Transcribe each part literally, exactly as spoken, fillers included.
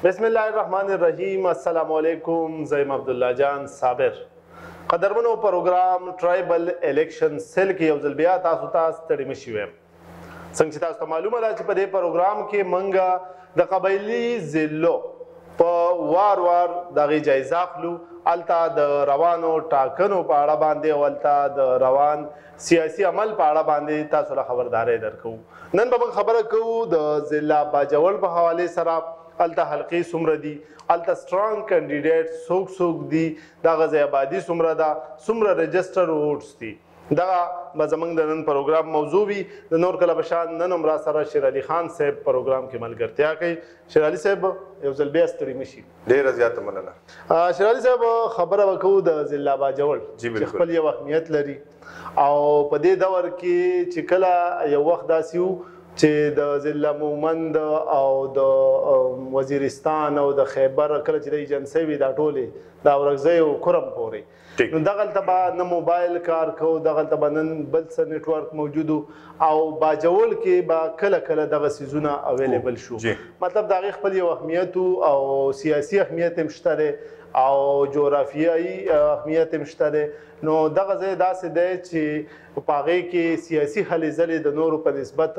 بسم الله الرحمن الرحیم. السلام علیکم. زیم عبدالله جان صابر. قدرمنو پروګرام ټرایبل الیکشن سیل کې یو ځل بیا تاسو ته ستړي مشي ویم. څنګه چې تاسو ته معلومه ده چې په دې پروګرام کې منګه د قبایلي ضلعو په وار وار دغې جایزه اخلو. هلته د روانو ټاکنو په اړه باندې او هلته د روان سیاسي عمل په اړه باندې تاسو له خبرداری درکوو. نن به موږ خبره کوو د ضلع باجوړ په حوالې سره. هلته حلقې څومره دي، هلته سټرانګ کینډیډیټ څوک څوک دي، دغه ځای آبادي څومره ده، څومره رجسټر ووټس دي. دغه به زموږ د نن پروګرام موضوع وي. د نور کله په شان نن هم را سره شیر علي خان صاحب پروګرام کې ملګرتیا کوي. شیر علي صاحب یو ځل بیا ستړي مشي. ډېره زیاته مننه. شیر علي صاحب خبره به کوو د ضلع باجوړ چې خپل یو اهمیت لري او په دې دور کې چې کله یو وخت داسې و چې د ضلع مومند او د وزیرستان او د خیبر کله چې د ایجنسۍ وي دا ټولې د اورکزۍ او کرم پورې نو دغلته به نه موبایل کار کوو، دغلته به نن بل څه نیټورک موجود او باجوړ کې به کله کله دغه څیزونه اویلیبل شو. مطلب د هغې خپل یو اهمیت او سیاسي اهمیت هم شته دی او جغرافیایي اهمیت هم شته دی. نو دغه ځای داسې دی چې په هغې کې سیاسي هلې ځلې د نورو په نسبت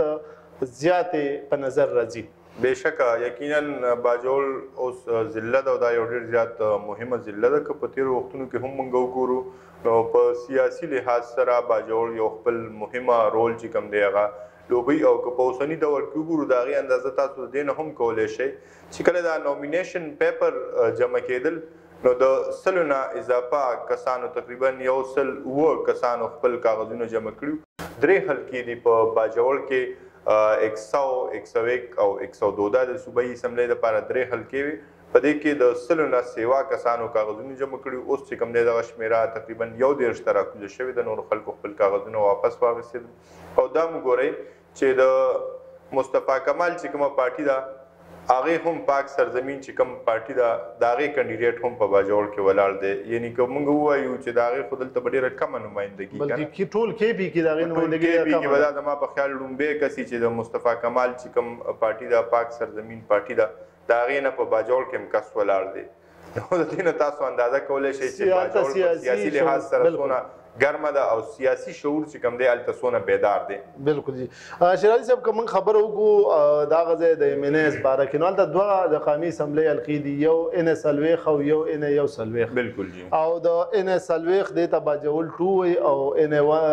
زیاتې په نظر راځي. بېشکه یقینا باجوړ اوس ضلع ده او دا یو ډېر زیات مهمه ضلع ده. که په تېرو وختونو کې هم موږ وګورو نو په سیاسي لحاظ سره باجوړ یو خپل مهمه رول چې کوم دی هغه لوبوي او که په اوسني دور کې وګورو د هغې اندازه تاسو د دې نه هم کولی شئ چې کله دا نومینیشن پیپر جمع کېدل نو د سلو نه اضافه کسانو تقریبا یو سل اووه کسانو خپل کاغذونه جمع کړي. درې حلقې دي په باجوړ کې، ایک سو ایک سو ایک او ایک سو دو دا د صوبایي اسمبلۍ دپاره درې حلقې وي. په دې کې د سلو نه سیوا کسانو کاغذونه جمع کړي. اوس چې کوم دی دغه شمېره تقریبا یو دېرش ته راکوزه شوې ده. نورو خلکو خپل کاغذونه واپس واخیستي او دا مو ګورئ چې د مصطفی کمال چې کومه پارټي ده هغې هم پاک سرزمین چې کوم پارټي ده د هغې کینډیډیټ هم په باجوړ کې ولاړ دی. یعنې که موږ ووایو چې د هغې خو دلته به ډېره کمه نمایندګي بلکې ټول کې پي کې د هغې نمایندګي ټول کې پي کې به دا زما په خیال لومبی کس چې د مصطفی کمال چې کوم پارټي ده پاک سرزمین پارټي ده د هغې نه په باجوړ کې هم کس ولاړ دی. نو د دې نه تاسو اندازه کولی شئ چې باجوړ په سیاسي لحاظ سره څونه ګرمه ده او سیاسي شعور چې کوم دی هلته څونه بیدار دی. بلکل جي. شیر علي صاحب که موږ خبره وکړو د هغه ځای د ایم این ایس باره کې نو هلته دوه د قومي اسمبلۍ حلقې دي، یو ان ایس څلوېښت او یو ان یو څلوېښت. بلکل جي. او د ان ایس څلوېښت دې ته باجوړ ټو وایي او ان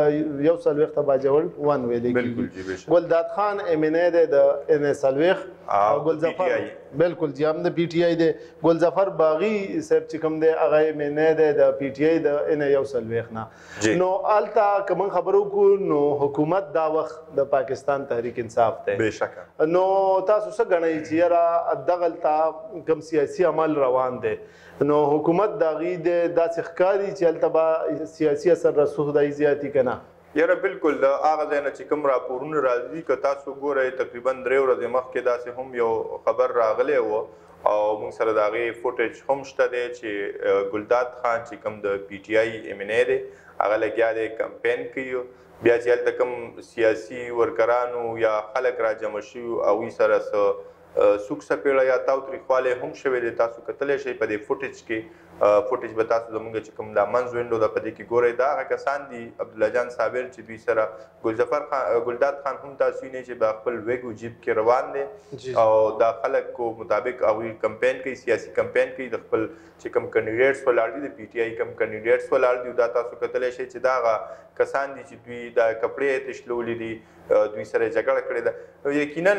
یو څلوېښت ته باجوړ ون ویلی کېږي. ګلداد خان ایم این ای دی د ان ایس څلوېښت او ګلظفر بلکل جي هم د پی ټي آی دی. ګلظفر باغي صاحب چې کوم دی هغه ایم این ای دی د پی ټي آی د ان یو څلوېښت نه. نو هلته که موږ خبره وکړو نو حکومت دا وخت د پاکستان تحریک انصاف دی. بېشکه. نو تاسو څه ګڼئ چې یاره دغلته کوم سیاسي عمل روان دی نو حکومت د هغې دی داسې ښکاري چې هلته به سیاسي اثر رسوخ دی زیاتي که نه؟ یاره بلکل د هغه ځای نه چې کوم راپورونه راځي که تاسو ګورئ تقریبا درې ورځې مخکې داسې هم یو خبر راغلی و او موږ سره د هغې فوټیج هم شته دی چې ګلداد خان چې کوم د پی ټي آی ایم این ای دی هغه لګیا دی کمپین کوي. بیا چې هلته کوم سیاسي ورکرانو یا خلک را جمع شوي هغوی سره څه سوک سپېړه یا تاوتریخوالی هم شوی دی. تاسو کتلی شئ په دې فوټیج کې فوټیج به تاسو زموږ چې کوم دا منځ وینډو ده په دې کې ګورئ دا هغه کسان دي عبدالله جان صابر چې دوی سره ګلظفر خان ګلداد خان هم تاسو وینئ چې په خپل ویګ و جیب کې روان دی او دا خلکو مطابق هغوی کمپین کوي، سیاسي کمپین کوي. د خپل چې کوم کینډیډیټس ولاړ دي د پی ټي آی کوم کینډیډیټس ولاړ دي دا تاسو کتلی شئ چې دا هغه کسان دي چې دوی دا کپړې یې تشلولي دي، دوی سره جګړه کړې ده. یقینا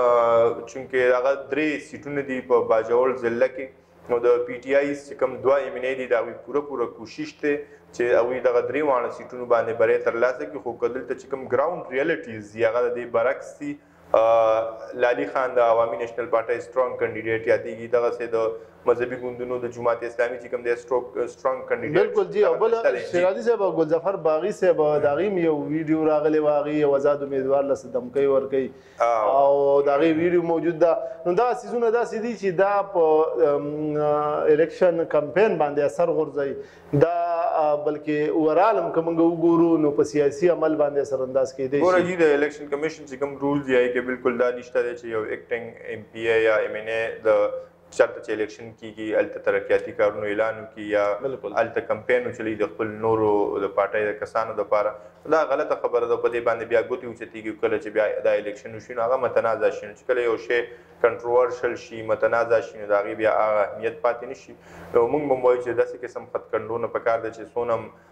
چونکې هغه درې سیټونه دي په باجوړ ضلع کې نو د پی ټي آی چې کوم دوه ایم این ای دي د هغوی پوره پوره کوشش دی چې هغوی دغه درې واړه سیټونو باندې بری ترلاسه کړي. خو که دلته چې کوم ګراوند ریالټیز دي هغه د دې برعکس دي. لالي خان د عوامي نیشنل پارټۍ سټرانګ کینډیډیټ یادېږي. دغسې د مذهبي ګوندونو د جماعت اسلامي چې کوم دی سټرانګ کینډیډیټ. بلکل جي. او بله شیر علي صاحب او ګلظفر باغي صاحب د هغې هم یو ویډیو راغلی و هغې یو ازاد امیدوار له څه دمکۍ ورکوي او د هغې ویډیو موجود ده. نو دغه څیزونه داسې دي چې دا په الیکشن کمپین باندې اثر غورځوي. دا بلکې اوورال هم که موږ وګورو نو په سیاسي عمل باندې اثر انداز کېدی شي. ګوره جي د الیکشن کمیشن چې کوم رول دی هغې کې بلکل دا نشته دی چې یو ایکټینګ ایم پی ای یا ایم این ای د چېرته چې الیکشن کېږي هلته ترقیاتي کارونو اعلان وکړي یا هلته کمپین وچلوي د خپل نورو د پارټۍ د کسانو دپاره دا غلطه خبره ده. په دې باندې بیا ګوتې اوچتېږي کله چې بیا دا الیکشن وشي نو هغه متنازع شي. نو چې کله یو شی کنټروورشل شي متنازع شي نو د هغې بیا هغه اهمیت پاتې نه شي. نو موږ به وایو چې داسې قسم خطکنډونه پکار ده چې څونه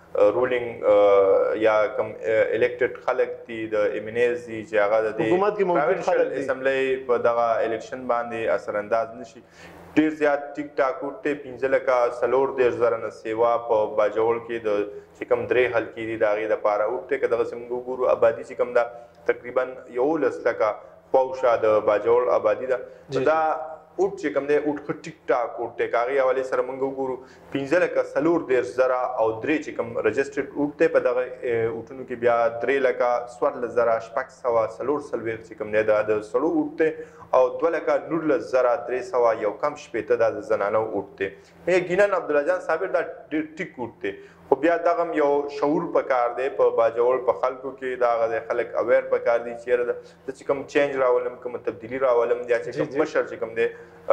رولینګ یا کم الیکټډ خلک دي د ایمینیز دي چې هغه د دې پروینشل اسمبلی په دغه الیکشن باندې اثر انداز نشي. ډېر زیات ټیک ټاک وټې پنځه لکه څلور دېرش زره نه سیوا په باجوړ کې د چې کوم درې حلقې دي د هغې دپاره وټې که دغسې موږ وګورو آبادي چې کوم ده تقریبا یولس لکه پوشه د باجوړ آبادي ده. نو دا اوټ چې کوم دی اوټ ښه ټیک ټاک اوټ دی. که هغې حوالې سره موږ وګورو پنځه لکه څلور دېرش زره او درې چې کوم رجسټرډ اوټ دی په دغه اوټونو کې بیا درې لکه څوارلس زره شپږ سوه څلور څلوېښت چې کوم دی دا د سړو اوټ دی او دوه لکه نولس زره درې سوه یو کم شپېته دا د زنانو اوټ دی. یقینا عبدالله جان صابر دا ډېر ټیک اوټ دی خو بیا دغه یو شعور پکار دی په باجوړ په خلکو کې د هغه خلک اویر پکار دي چې یاره زه چې کوم چینج راولم کوم تبدیلي راولم یا چې کوم مشر چې کوم دی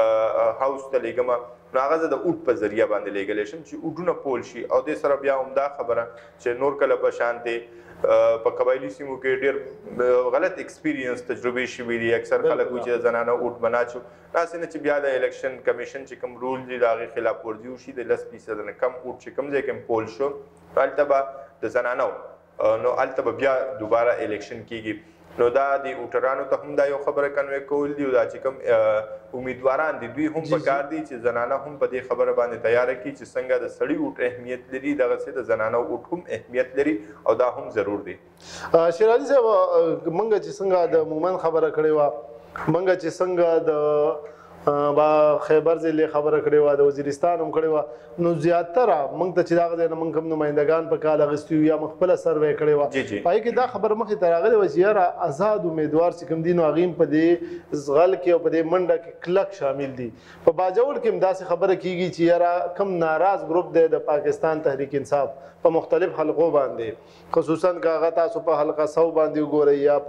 هاوس ته لیږم نو هغه زه د اوټ په ذریعه باندې لیږلی شم چې اوټونه پول شي. او دې سره بیا همدا خبره چې نور کله په شانتې په قبایلي سیمو کې ډېر غلط ایکسپیرینس تجربې شوي دي. اکثر خلک وایي چې د زنانه اوټ بنا شو داسې نه چې بیا د الیکشن کمیشن چې کوم رول دي د هغې خلاف ورزي وشي د لس فیصده نه کم اوټ چې کوم ځای کې پول شو هلته به د زنانو نو هلته به بیا دوباره الیکشن کېږي. نو دا د اوټرانو ته هم دا یو خبره کنوی کول دي او دا چې کوم امیدواران دي دوی هم پکار دي چې زنانه هم په دې خبره باندې تیاره کړي چې څنګه د سړي اوټ اهمیت لري دغسې د زنانو اوټ هم اهمیت لري او دا هم ضرور دی. شیر علي صاحب موږ چې څنګه د مومن خبره کړې وه موږ چې څنګه د با خیبر ضلع خبره کړې وه د وزیرستان هم کړې وه نو زیاتره موږ ته چې دغه ځای نه موږ کوم نمایندګان په کال اخیستي وو یا موږ خپله سروې کړې وه په هغې کې دا خبره مخې ته راغلې وه چې یاره آزاد امیدوار چې کوم دي نو هغې هم په دې زغل کې او په دې منډه کې کلک شامل دي. په باجوړ کې هم داسې خبره کېږي چې یاره کوم ناراض ګروپ دی د پاکستان تحریک انصاف په مختلف حلقو باندې خصوصا که هغه تاسو په حلقه سو باندې وګورئ یا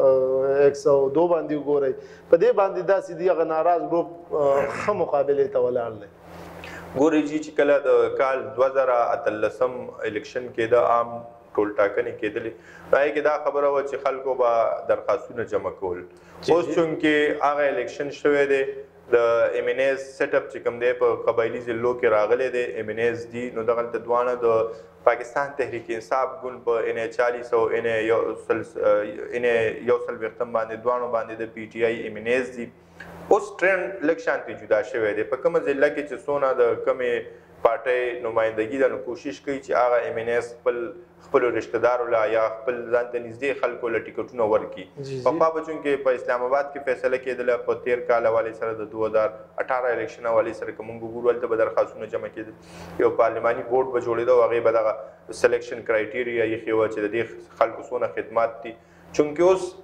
په ایک سو دو باندې وګورئ په دې باندې داسې دي هغه ناراض ګروپ ښه مقابلې ته ولاړ دی. ګورئ جي چې کله د کال دوه زره اتلسم الیکشن کېده عام ټول ټاکنې کېدلې په هغې کې دا خبره وه چې خلکو به درخواستونه جمع کول. اوس چونکې هغه الیکشن شوی دی د ایمینیز سیټ اپ چې کوم دی په قبایلي ضلعو کې راغلی دی ایمینیز دي نو دغلته دواړه د پاکستان تحریک انصاف ګوند په ان چالیس او ان یو سل ان یو څلوېښتم باندې دواړو باندې د پی ټي آی ایمینیز دي. اوس ټرینډ لږ شانتې جدا شوی دی په کومه ضلع کې چې څونه د کمې پارټۍ نمایندګي ده نو کوشش کوي چې هغه ایمینیز خپل خپلو رشتهدارو له یا خپل ځان ته نږدې خلکو له ټیکټونه ورکړي. پخوا به چونکې په اسلام آباد کې فیصله کېدله په تېر کال حوالې سره د دوه هزار اټاره الیکشن حوالې سره که موږ وګورو هلته به درخواستونه جمع کېدل یو پارلماني بورډ به جوړېده او هغې به دغه سلیکشن کرایټیریا ایښې وه چې د دې خلکو څونه خدمات دي. چونکې اوس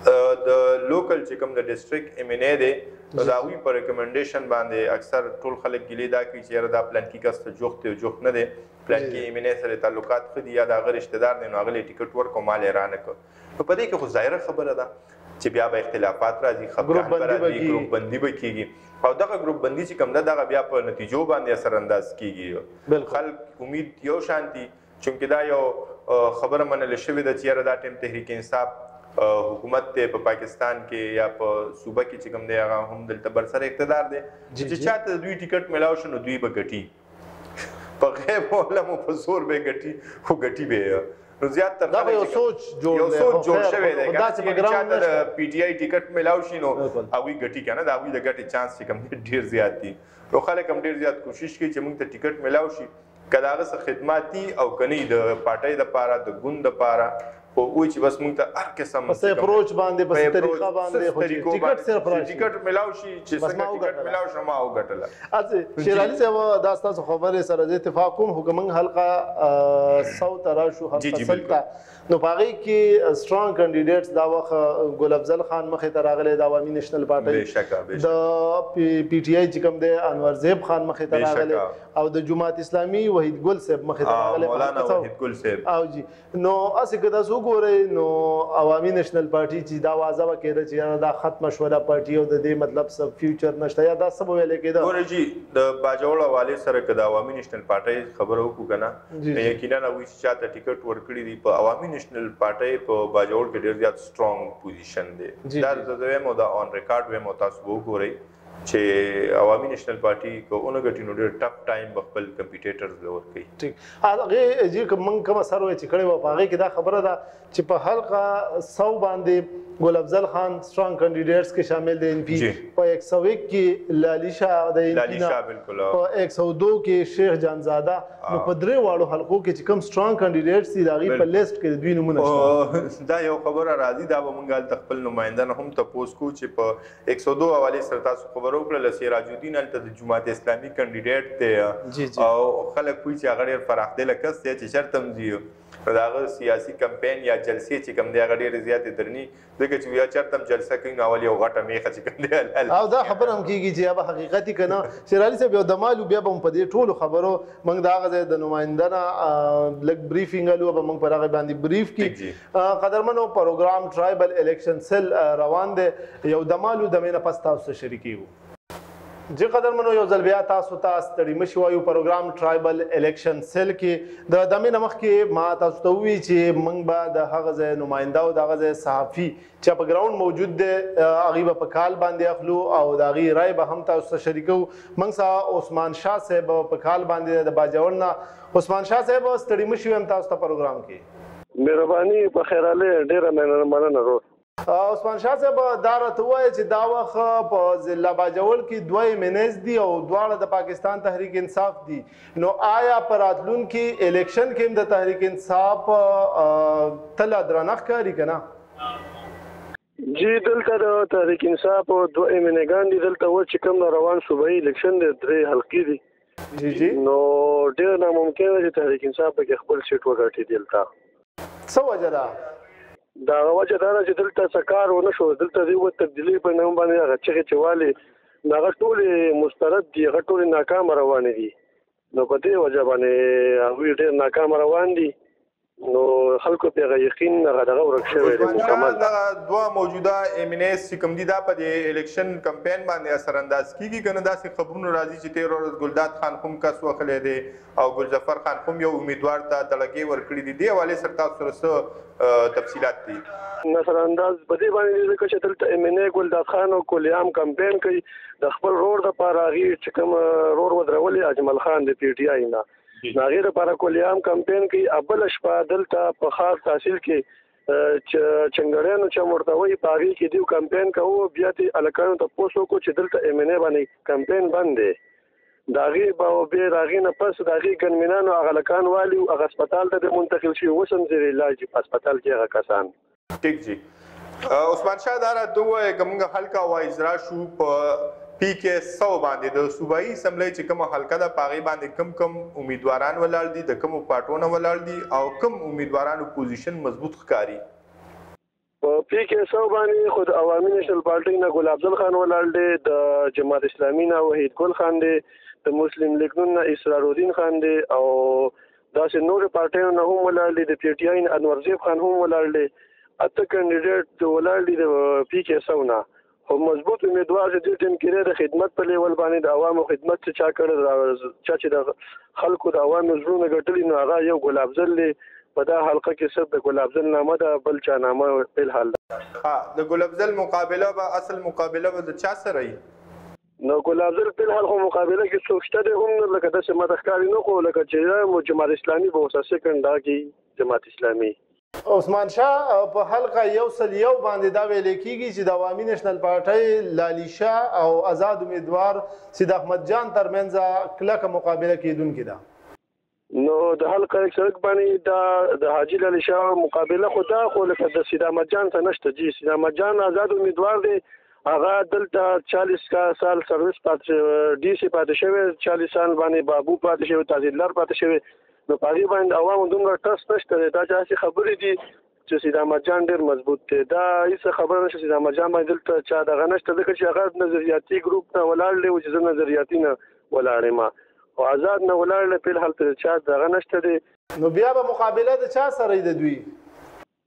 د لوکل چې کوم د ډسټرکټ ایمینی دی نو د هغوی په ریکمنډیشن باندې اکثر ټول خلک ګیلې دا کوي چې یاره دا پلانکي کس ته جوخت دی او جوخت نه دی پلانکي ایمینی سره تعلقات ښه دي یا د هغه رشتهدار دی نو هغه ټیکټ ورکړو مال یې رانه کړ. نو په دې کې خو ظاهره خبره ده چې بیا به اختلافات راځي خپګان به راځي ګروپ بندي به کېږي او دغه ګروپ بندي چې کوم ده دغه بیا په نتیجو باندې اثر انداز کېږي. خلک امید یو شان دي چونکې دا یو خبره منل شوې ده چې یاره دا ټیم تحریک انصاف حکومت دی په پاکستان کې یا په صوبه کې چې کوم دی هغه هم دلته برسر اقتدار دی چې چاته دوی ټیکټ میلاو شو نو دوی به ګټي په غیب علم په زور به ګټي خو ګټي به نو زیاتره دا یو سوچ جوړ یو سوچ جوړ شوی دی چې چاته د پی ټي آی ټیکټ میلاو شي نو هغوی ګټي که نه د هغوی د ګټې چانس چې کوم دی ډېر زیات دي. نو خلک هم ډېر زیات کوشش کوي چې موږ ته ټیکټ میلاو شي که د هغه څه خدمات دي او که نه د پارټۍ دپاره د ګوند دپاره خو وایي چې بس موږ ته هر قسم په څه اپروچ باندې په څه طریقه باندې خو چې ټیکټ صرف راشي ټیکټ میلاو شي چې څنګه ټیکټ میلاو شي ما وګټله. اځ شیر علي صاحب دا ستاسو خبرې سره د اتفاق کوم خو که موږ حلقه سو ته راشو حلقه سل ته نو په هغې کې سټرانګ کینډیډیټس دا وخت ګل افضل خان مخې ته راغلی د عوامي نیشنل پارټۍ د پی ټي آی چې کوم دی انور زیب خان مخې ته راغلی او د جماعت اسلامي وحید ګل صاحب مخې ته راغلی مولانا وحید ګل صاحب او جی نو هسې که تاسو وګورئ نو عوامي نېشنل پارټي چې دا وعده به کېده چې یاره دا ختمه شوه دا پارټي او د دې مطلب څه فیوچر نشته یا دا څه به ویلی کېده؟ ګورئ جي د باجوړ حوالې سره که د عوامي نېشنل پارټۍ خبره وکړو که نه یقینا هغوی چې چاته ټیکټ ورکړي دي په عوامي نېشنل پارټۍ په باجوړ کې ډېر زیات سترانګ پوزیشن دی. دا زه وایم او دا آن ریکارډ وایم او تاسو به وګورئ چې عوامي نېشنل پارټي که ونه ګټي نو ډېر ټف ټایم به خپل کمپیټیټرز له ورکوي. ټیک هغې جي که موږ کومه سروې چې کړې وه په هغې کې دا خبره ده چې په حلقه سو باندې ګل افضل خان سترانګ کینډیډیټس کې شامل دی ان پی، په ایک سو ایک کې لالیشا د ان پی نه، په ایک سو دو کې شیخ جانزاده. نو په درې واړو حلقو کې چې کوم سترانګ کینډیډیټس دي د هغوی په لیسټ کې د دوی نومونه شته. دا یو خبره راځي دا به موږ هلته خپل نماینده نه هم تپوس کوو چې په ایک سو دو حوالې سره تاسو خبره وکړله سراج الدین هلته د جماعت اسلامي کینډیډیټ دی او خلک وایي چې هغه ډېر پراخدله کس دی چې چېرته هم ځي نو د هغه سیاسي کمپین یا جلسې چې کوم دی هغه ډېرې زیاتې درني ځکه چې بیا چېرته هم جلسه کوي نو اول یو غټه میخه چې کوم دی او دا خبره هم کېږي چې هغه حقیقت که نه شیر علي صاحب یو دمال بیا به هم په دې ټولو خبرو موږ د هغه ځای د نماینده نه لږ بریفینګ الو به موږ پر هغې باندې بریف کړي. قدرمنو پروګرام ټرایبل الیکشن سیل روان دی یو دمالو دمې نه پس تاسو سره شریکېږو. جی قدرمنو یو ځل بیا تاسو ته ستړي مه شئ وایو پروګرام ټرایبل الیکشن سیل کې د دمې نه مخکې ما تاسو ته ووایي چې موږ به د هغه ځای نماینده او د هغه ځای صحافي چې په ګراوند موجود دی هغوی به په کال باندې اخلو او د هغوی رای به هم تاسو سره شریکوو. موږ سره عثمان شاه صاحب په کال باندې د باجوړ نه. عثمان شاه صاحب ستړي مه شئ وایم تاسو ته پروګرام کې مهرباني په خیر علي ډېره مننه ورور. عثمان شاه صاحب دا راته ووایه چې دا وخت په ضلع باجوړ کې دوه ایمنیز دي او دواړه د پاکستان تحریک انصاف دي، نو آیا په راتلونکي الیکشن کې هم د تحریک انصاف تله درنه ښکاري که نه؟ جی دلته د تحریک انصاف دوه ایمنګان دي دلته اوس چې کوم روان صوبایي الیکشن دی درې حلقې دي جی جی نو ډېر ناممکنه ده چې تحریک انصاف پکې خپل سیټ وګټي. دلته څه وجه ده؟ دا وجه دا ده چې دلته څه کار ونه شو، دلته د یوه تبدیلي په نوم باندې هغه چغې چې والې نو هغه ټولې مسترد دي، هغه ټولې ناکامه روانې دي. نو په دې وجه باندې هغوی ډېر ناکامه روان دي نو خلکو پې هغه یقین هغه دغه ورک شوی دی مکمل. دغه دوه موجوده ایمنیز چې کوم دي دا په د الیکشن کمپین باندې اثرانداز کېږي که نه داسې خبرونه راځي چې تېره ورځ ګلداد خان خو هم کس وهلی دی او ګلظفر خان خو هم یو امیدوار ته دړګې ورکړي دي، دې حوالې سره تاسو سره څه تفصیلات دي؟ نظرانداز په دې باندې ځکه چې دلته ایم ان اے ګلداد خان او کولیام کمپین کوي د خپل رور دپاره هغې چې کوم رور ودرولي اجمل خان د پی ټي آی نه د هغې دپاره کولیام کمپین کوي. بله شپه دلته په خاص تحصیل کې چنګړیانو چې هم ورته وایي په هغې کې دوی کمپین کوو، بیا دې هلکانو تپوس وکړو چې دلته ایم ان اے باندې کمپین بند دی. د هغې به بیا د هغې نه پس د هغې ګنمینانو هغه هلکان والي هغه هسپتال ته د منتقل شي، اوس هم زیر علاج دي په هسپتال کې هغه کسان. ټیک جی عثمان شاه دا راته ووایه که موږ حلقه واجرا شو په پی کې سو باندې د صوبایي اسمبلی چې کومه حلقه ده په هغې باندې کم کم امیدواران ولاړ دي، د کومو پارټو نه ولاړ دي او کم امیدوارانو پوزیشن مضبوط ښکاري؟ په پی کې سو باندې خو د عوامي نیشنل پارټۍ نه ګل افضل خان ولاړ دی، د جماعت اسلامي نه وحید ګل خان دی، د مسلم لیګ نون نه اسرار الدین خان دی او داسې نورې پارټیو نه هم ولاړ دی، د پی ټي آی نه انور زیب خان هم ولاړ دی. اته کینډیډیټ ولاړ دي د پی کې سو نه، خو مضبوط امیدوار چې دې ټیم کې د خدمت په لیول باندې د عوامو خدمت چې چا کړی چا چې د خلکو د عوامو زړونه ګټلي نو هغه یو ګل افضل دی. په دا حلقه کې صرف د ګل افضل نامه ده، بل چا نامه فلحال ده. ها د ګل افضل مقابله به اصل مقابله به د چا سره وي؟ نو ګل افضل فلحال خو مقابله کې څوک شته دی هم لکه داسې ماته ښکاري نه، خو لکه چې جماعت اسلامي به اوسه سیکنډ دا کې جماعت اسلامي. عثمان شاه په حلقه یو سل یو باندې دا ویل کېږي چې د عوامي نیشنل پارټۍ لالیشا او آزاد امیدوار سید احمد جان ترمنځ کلکه مقابله کېدونکې ده. نو د حلقه یک سړک باندې دا د حاجي لالیشا مقابله خو دا خو لکه د سید احمد جان ته نشته. جی سید احمد جان آزاد امیدوار دی، هغه دلته چالیس سال سروس پاتې ډي سي پاتې شوی، چالیس سال باندې بابو پاتې شوی، تحصیلدار پاتې شوی. نو په هغې باندې عوامو دومره ټرسټ نشته دی. دا چې هسې خبرې دي چې سید احمد جان ډېر مضبوط دی، دا هېڅ خبره نشته سید احمد جان باندې دلته چا دغه نشته، ځکه چې هغه نظریاتي ګروپ نه ولاړ دی چې زه نظریاتي نه ولاړ یم او آزاد نه ولاړ دی. فلحال ته چا دغه نشته دی. نو بیا به مقابله د چا سره د دوی؟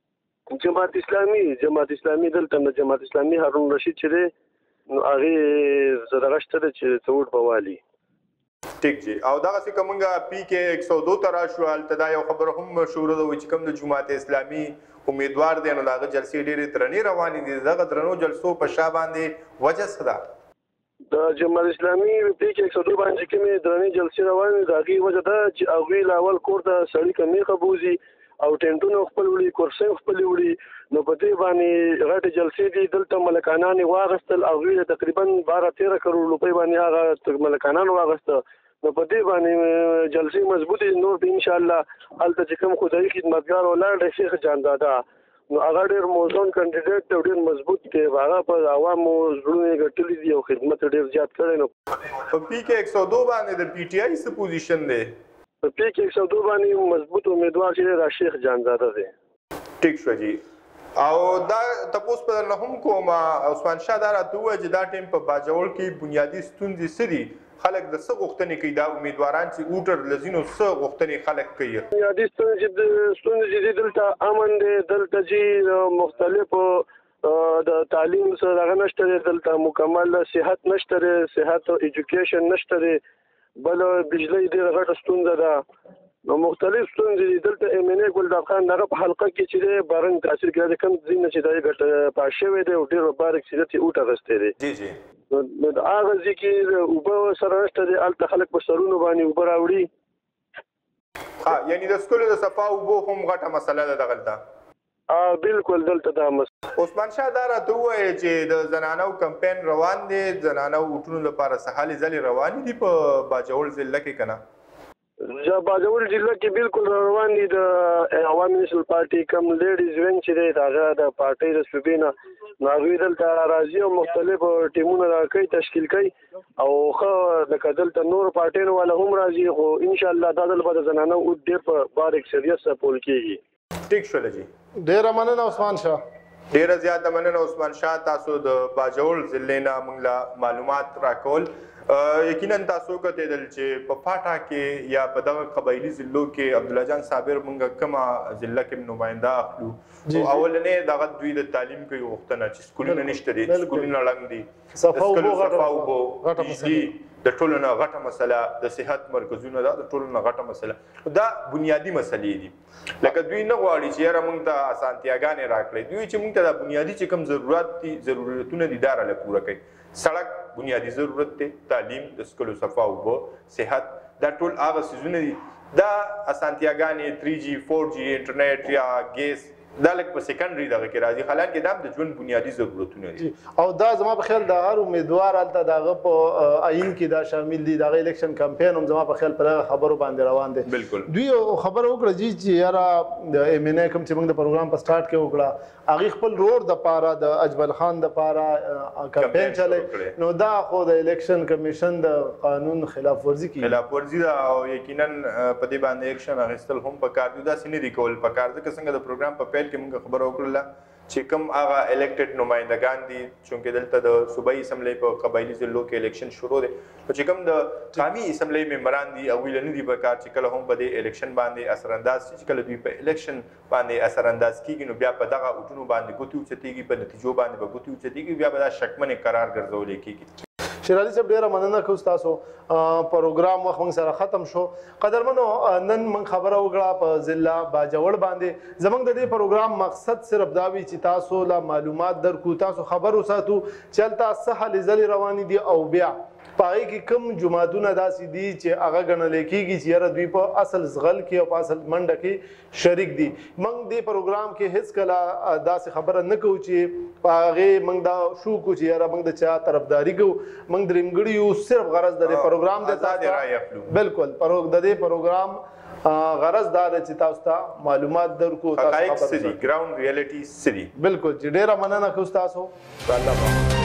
جماعت اسلامي جماعت اسلامي دلته نه جماعت اسلامي هارون رشید چې دی نو هغې زه دغه شته ده چې څه ووټ به والي. ټیک جی او دغسې که موږ پی کې ایک سو دو ته راشو هلته دا یو خبره هم مشهوره ده وایي چې کوم د جماعت اسلامي امیدوار دی نو د هغه جلسې ډېرې درنې روانې دي. دغه درنو جلسو په شا باندې وجه څه ده؟ د جماعت اسلامي پی کې ایک سو دو باندې چې کومې درنې جلسې روانې دي د هغې وجه ده چې هغوی له اول کور ته سړي که میخه بوځي او ټینټونه خپل وړي کرسۍ خپلې وړي نو په دې باندې غټې جلسې دي. دلته ملکانان یې واخیستل هغوی تقریبا باره تېره کروړ روپۍ باندې هغه ملکانان واخیسته نو په دې باندې جلسې مضبوطې نور به انشاءالله هلته چې کوم خدایي خدمتګار ولاړ دی شیخ جانداده نو هغه ډېر موزون کینډیډیټ دی او ډېر مضبوط دی. هغه په عوامو زړونه یې ګټلي دي او خدمت یې ډېر زیات کړی نو په پی کې ایک سو دو باندې د پی ټي آی څه پوزیشن دی؟ په پی کې ایک سو دو باندې مضبوط امیدوار چې دی شیخ جانداده دی. ټیک شو جی. او دا تپوس په درنه هم کوم عثمان شاه دا راته ووایه چې دا ټیم په باجوړ کې بنیادي ستونزې څه دي؟ خلک د څه غوښتنې کوي دا امیدواران چې ووټر له ځینو څه غوښتنې خلک کوي؟ بنیادي ستونزې ستونزې چې دي دلته امن دی دلته چې مختلفو د تعلیم سره دغه نشته دی دلته مکمل صحت نشته دی صحت او ایجوکیشن نشته دی بل بجلی ډېره غټه ستونزه ده نو مختلف ستونزې دي دلته ایم ان ای ګلداد خان دغه په حلقه کې چې دی بارنګ تاثیر کړی دی کوم ځای نه چې دی ګټه پاس شوی دی او ډېر مبارک چې دی اوټ اخیستی دی. جی جی نو د هغه ځای کې اوبه سره نشته دی هلته خلک په سرونو باندې اوبه راوړي. ها یعنی د سکولو د صفا اوبو هم غټه مسله ده دغلته؟ بالکل دلته دا مسله. عثمان شاه دا راته ووایه چې د زنانو کمپین روان دی زنانو اوټونو لپاره څه هلې ځلې روانې دي په باجوړ ضلع کې که نه؟ باجوړ ضلع کې بالکل روان دي د عوامي نیشنل پارټي کم لیډیز وینګ چې دی د هغه د پارټۍ د صوبې نه نو هغوی دلته راځي او مختلف ټیمونه راکوي تشکیل کوي او ښه لکه دلته نور پارټیانو والا هم راځي خو انشاءالله دا ځل به د زنانو اوټ ډېر په بار اکثریت سره پول کېږي. ټیک شوله جي. ډېره مننه عثمان شاه. ډېره زیاته مننه عثمان شاه تاسو د باجوړ ضلع نه موږ له معلومات راکول. یقینا تاسو کتل چې په پاټا کې یا په دغه قبایلي ضلعو کې عبدالله جان صابر موږ کومه ضلع کې نماینده اخلو او اولنې دغه دوی د تعلیم کوي غوښتنه چې سکولونه نشته دي سکولونه ړنګ دي صفا اوبو بجلي د ټولو نه غټه مسله د صحت مرکزونه دا د ټولو نه غټه مسله دا بنیادي مسلې دي. لکه دوی نه غواړي چې یاره موږ ته اسانتیاګانې راکړي دوی چې موږ ته دا بنیادي چې کوم ضرورت دي ضرورتونه دي دا راله پوره کوي. سړک بنیادي ضرورت دی تعلیم د سکولو صفا اوبه صحت دا ټول هغه څیزونه دي دا اسانتیاګانې تھری جی فور جی انټرنیټ یا ګیس دا لږ په سیکنډري دغه کې راځي حالانکه دا د ژوند بنیادي ضرورتونه دي او دا زما په خیال د هر امیدوار هلته د هغه په آیین کې دا شامل دي د هغه الیکشن کمپین هم زما په خیال په دغه خبرو باندې روان دی. بالکل دوی خبره وکړه جی چې یاره د ایم ان ای کوم چې موږ د پروګرام په سټارټ کې وکړه هغې خپل رور دپاره د اجمل خان دپاره کمپین چلی نو دا خو د الیکشن کمیشن د قانون خلاف ورزي کوي خلاف ورزي ده او یقینا په دې باندې اکشن اخیستل هم پکار دي داسې نه دي کول پکار ځکه څنګه د پروګرام په پیل کې موږ خبره وکړله چې کوم هغه الیکټډ نمایندګان دي چونکې دلته د صوبایي اسمبلی په قبایلي ضلعو کې الیکشن شروع دی نو چې کوم د قامي اسمبلی ممبران دي هغوی له نه دي پکار چې کله هم په دې الیکشن باندې اثرانداز شي چې کله دوی په الیکشن باندې اثرانداز کیږي نو بیا په دغه اوټونو باندې ګوتې اوچتېږي په نتیجو باندې به ګوتې اوچتېږي بیا به دا شکمنې قرار ګرځولی کېږي. شیر علي صاحب ډېره مننه کوو ستاسو پروګرام وخت موږ سره ختم شو. قدرمنو نن موږ خبره وکړه په ضلع باجوړ باندې زموږ د دې پروګرام مقصد صرف دا وي چې تاسو له معلومات درکو تاسو خبر وساتو چې هلته څه هلې ځلې روانې دي او بیا په هغې کې کوم جوماتونه داسې دي چې هغه ګڼلی کېږي چې یاره دوی په اصل زغل کې او په اصل منډه کې شریک دي. موږ دې پروګرام کې هېڅ کله داسې خبره نه کوو چې په هغې موږ دا شو کوو چې یاره موږ د چا طرفداري کوو موږ درېمګړي یو صرف غرض د دې پروګرام دی بالکل د دې پروګرام غرض دا دی چې تاسو ته معلومات درکو حقایق څه دي ګراوند ریالټي څه دي. بالکل چې ډېره مننه کوو ستاسو الله